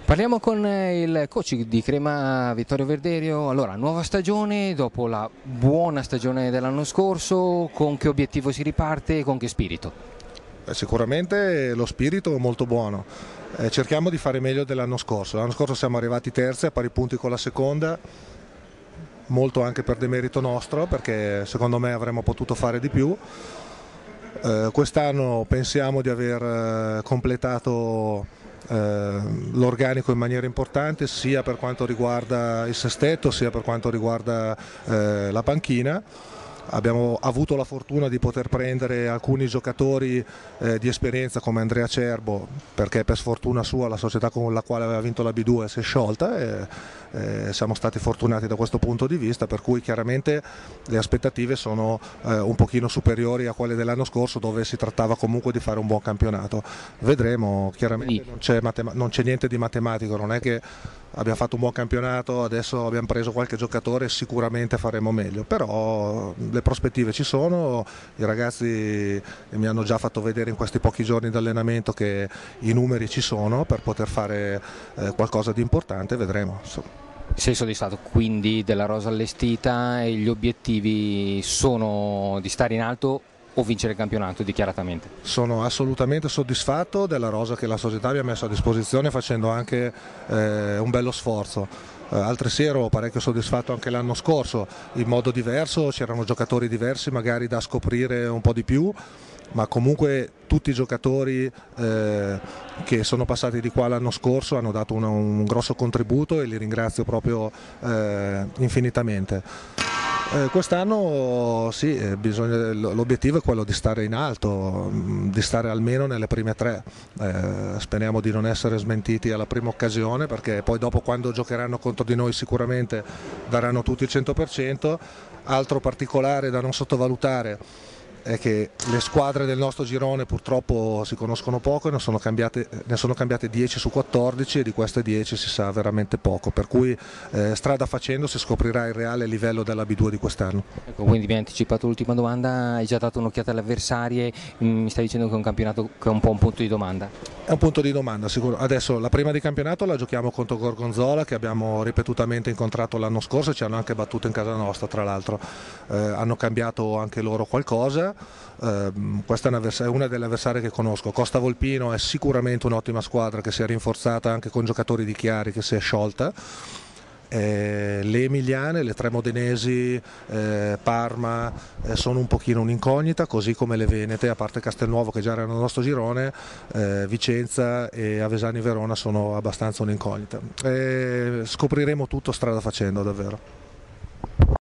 Parliamo con il coach di Crema Vittorio Verderio. Allora, nuova stagione, dopo la buona stagione dell'anno scorso, con che obiettivo si riparte e con che spirito? Sicuramente lo spirito è molto buono, cerchiamo di fare meglio dell'anno scorso. L'anno scorso siamo arrivati terzi a pari punti con la seconda, molto anche per demerito nostro, perché secondo me avremmo potuto fare di più. Quest'anno pensiamo di aver completato l'organico in maniera importante, sia per quanto riguarda il sestetto sia per quanto riguarda la panchina. Abbiamo avuto la fortuna di poter prendere alcuni giocatori di esperienza come Andrea Cerbo, perché per sfortuna sua la società con la quale aveva vinto la B2 si è sciolta e siamo stati fortunati da questo punto di vista, per cui chiaramente le aspettative sono un pochino superiori a quelle dell'anno scorso, dove si trattava comunque di fare un buon campionato. Vedremo, chiaramente non c'è niente di matematico, non è che abbiamo fatto un buon campionato, adesso abbiamo preso qualche giocatore, sicuramente faremo meglio, però le prospettive ci sono, i ragazzi mi hanno già fatto vedere in questi pochi giorni di allenamento che i numeri ci sono per poter fare qualcosa di importante, vedremo. Sei soddisfatto quindi della rosa allestita e gli obiettivi sono di stare in alto o vincere il campionato dichiaratamente? Sono assolutamente soddisfatto della rosa che la società mi ha messo a disposizione, facendo anche un bello sforzo. Altresì ero parecchio soddisfatto anche l'anno scorso, in modo diverso, c'erano giocatori diversi magari da scoprire un po' di più, ma comunque tutti i giocatori che sono passati di qua l'anno scorso hanno dato un grosso contributo e li ringrazio proprio infinitamente. Quest'anno sì, l'obiettivo è quello di stare in alto, di stare almeno nelle prime tre. Speriamo di non essere smentiti alla prima occasione, perché poi dopo, quando giocheranno contro di noi, sicuramente daranno tutti il 100%. Altro particolare da non sottovalutare è che le squadre del nostro girone purtroppo si conoscono poco e ne sono cambiate 10 su 14 e di queste 10 si sa veramente poco, per cui strada facendo si scoprirà il reale livello della B2 di quest'anno. Ecco, quindi mi hai anticipato l'ultima domanda, hai già dato un'occhiata alle avversarie, mi stai dicendo che è un campionato che è un po' un punto di domanda? È un punto di domanda sicuro. Adesso la prima di campionato la giochiamo contro Gorgonzola, che abbiamo ripetutamente incontrato l'anno scorso e ci hanno anche battuto in casa nostra, tra l'altro. Hanno cambiato anche loro qualcosa. Questa è una delle avversarie che conosco. Costa Volpino è sicuramente un'ottima squadra che si è rinforzata anche con giocatori di Chiari, che si è sciolta. Le emiliane, le tre modenesi, Parma sono un pochino un'incognita, così come le venete, a parte Castelnuovo che già era nel nostro girone, Vicenza e Avesani Verona sono abbastanza un'incognita. Scopriremo tutto strada facendo, davvero.